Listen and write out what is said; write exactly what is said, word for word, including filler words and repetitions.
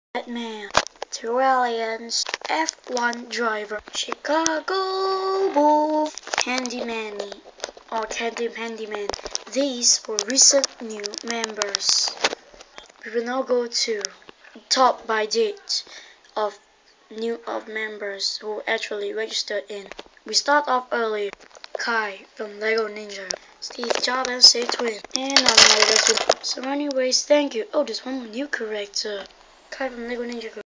Batman, Tyrians, F one driver, Chicago Bulls, Candy Manny, or Candy Handyman. These were recent new members. We will now go to top by date of new of members who actually registered in. We start off early. Kai from Lego Ninja, Steve Jobs and Say Twin, and I'm Lego Twin. So anyways, thank you. Oh, there's one new character. Kai from Lego Ninja.